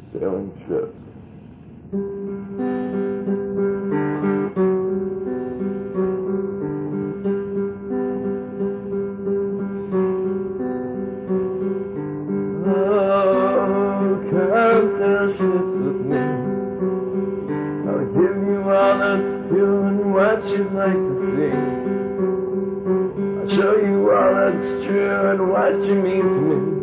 sailing ships. Oh, come sail ships with me. I'll give you all that's true and what you'd like to see. I'll show you all that's true and what you mean to me.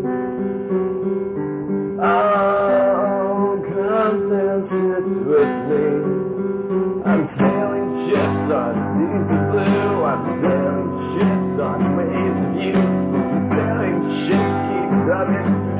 Oh, come sail ships with me. I'm sailing ships on seas of blue. I'm sailing ships on waves of you. The sailing ships keep coming.